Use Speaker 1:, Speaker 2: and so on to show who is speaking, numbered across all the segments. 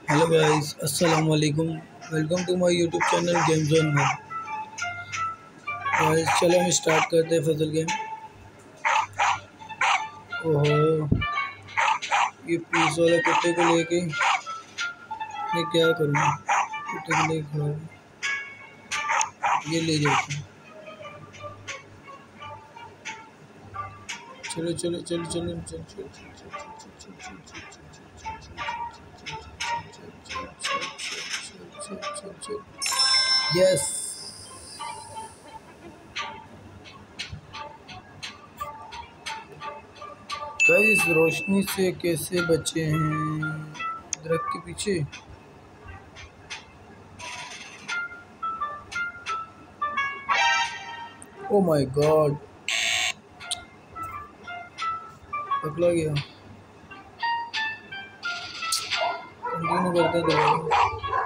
Speaker 1: Hello guys, अस्सलाम वालेकुम। Welcome to my YouTube channel game zone में। गाइस चलो हम स्टार्ट करते हैं फजल गेम। ओहो, ये पीस वाला कुत्ते को लेके मैं क्या करूँ। कुत्ते को लेके खड़ा हूँ। ये ले जाते हैं। चलो चलो चलो चलो चलो चलो चलो। यस गाइस, रोशनी से कैसे बचे हैं दरख्त के पीछे। ओ माय गॉड, पकड़ा गया। कंटिन्यू करते हैं दोबारा।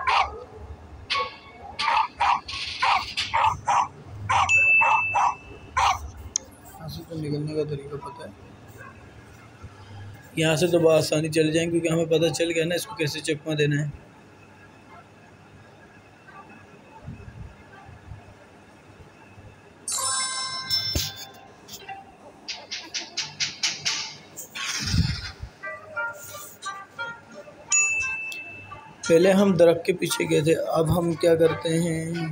Speaker 1: यहाँ से तो निकलने का तरीका पता है। यहाँ से तो बहुत आसानी चल जाएंगे क्योंकि हमें पता चल गया ना इसको कैसे चकमा देना है। पहले हम दरख्त के पीछे गए थे, अब हम क्या करते हैं।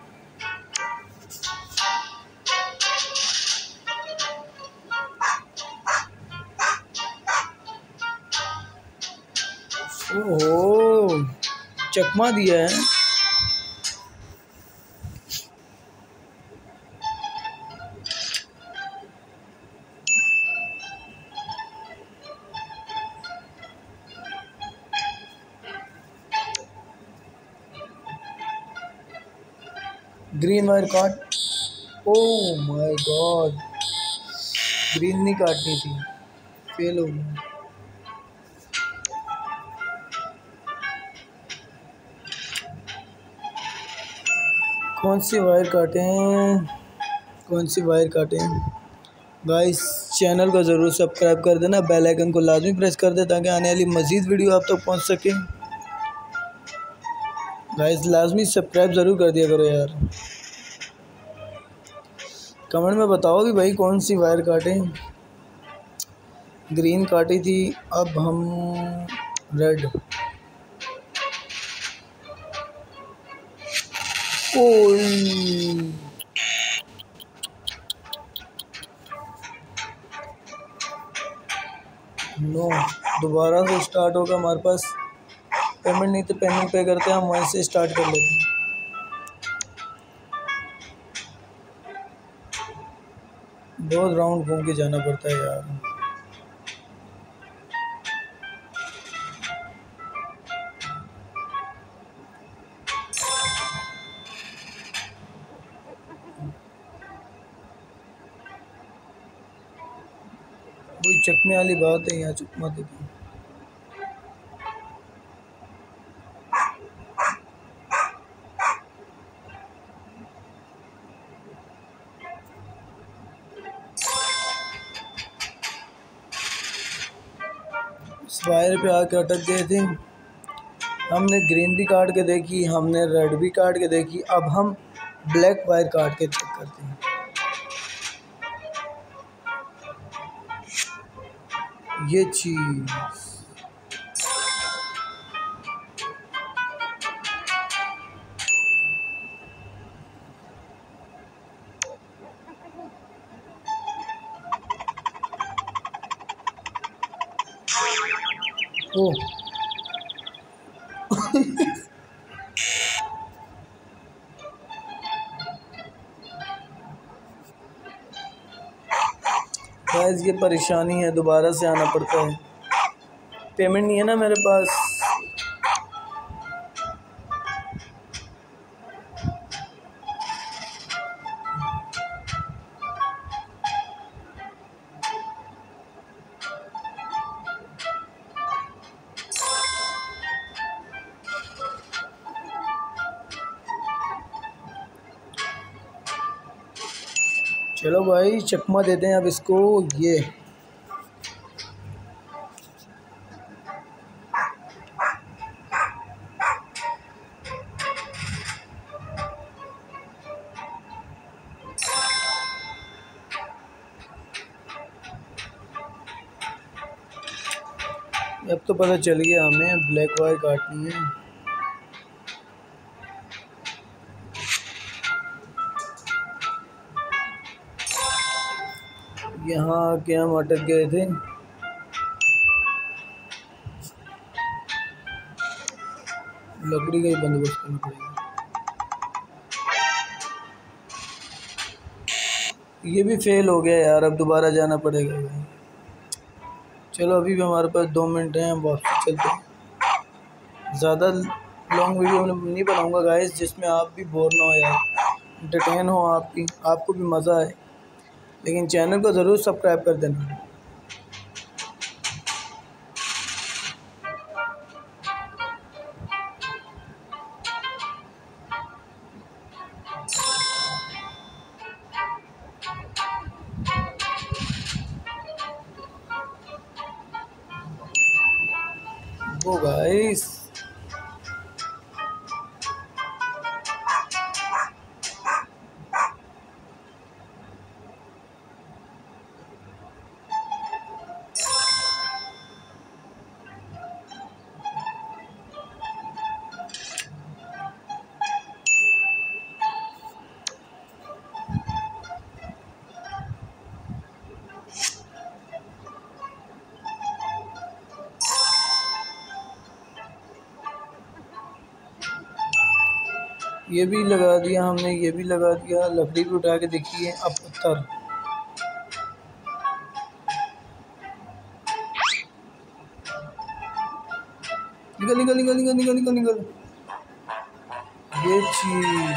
Speaker 1: ओहो, चकमा दिया है। ग्रीन वायर काट। ओह माय गॉड, ग्रीन नहीं काटनी थी, फेल हो गया। कौन सी वायर काटें, कौन सी वायर काटें। गाइस चैनल को ज़रूर सब्सक्राइब कर देना, बेल आइकन को लाजमी प्रेस कर दे ताकि आने वाली मज़ीद वीडियो आप तक पहुंच सके। गाइस लाजमी सब्सक्राइब ज़रूर कर दिया करो यार। कमेंट में बताओ कि भाई कौन सी वायर काटें। ग्रीन काटी थी, अब हम रेड। ओह नो, दोबारा से स्टार्ट होगा। हमारे पास पेमेंट नहीं तो पेमेंट पे करते हैं, हम वहीं से स्टार्ट कर लेते हैं। बहुत राउंड घूम के जाना पड़ता है यार। वही चकमे वाली बात है, यहाँ चकमा देती है। इस वायर पे आके अटक गए थे। हमने ग्रीन भी काट के देखी, हमने रेड भी काट के देखी, अब हम ब्लैक वायर काट के चेक करते हैं। ये चीज़ ओ गाइस ये परेशानी है, दोबारा से आना पड़ता है। पेमेंट नहीं है ना मेरे पास। चलो भाई चकमा देते हैं अब इसको। ये अब तो पता चल गया हमें ब्लैक वायर काटनी है। यहाँ आके हम अटक गए थे। लकड़ी का ही बंदोबस्त करना पड़ेगा। ये भी फेल हो गया यार, अब दोबारा जाना पड़ेगा भाई। चलो अभी भी हमारे पास 2 मिनट हैं, हम वापस चलते हैं। ज़्यादा लॉन्ग वीडियो नहीं बनाऊंगा गाइस, जिसमें आप भी बोर ना हो यार, एंटरटेन हो आपको भी मज़ा आए। लेकिन चैनल को ज़रूर सब्सक्राइब कर देना। वो गाइस ये भी लगा दिया हमने, ये भी लगा दिया। लकड़ी भी उठा के देखिए। अब पत्थर, निकल निकल निकल निकल निकल निकल निकल। ये चीज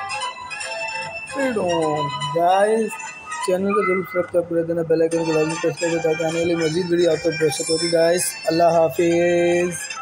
Speaker 1: गाइस, चैनल को जरूर सब्सक्राइब कर देना, बेल आइकन को लाजमी प्रेस कर देना ताकि आने वाली मजीद वीडियो आप तक पहुंच सके। गाइस अल्लाह हाफिज़।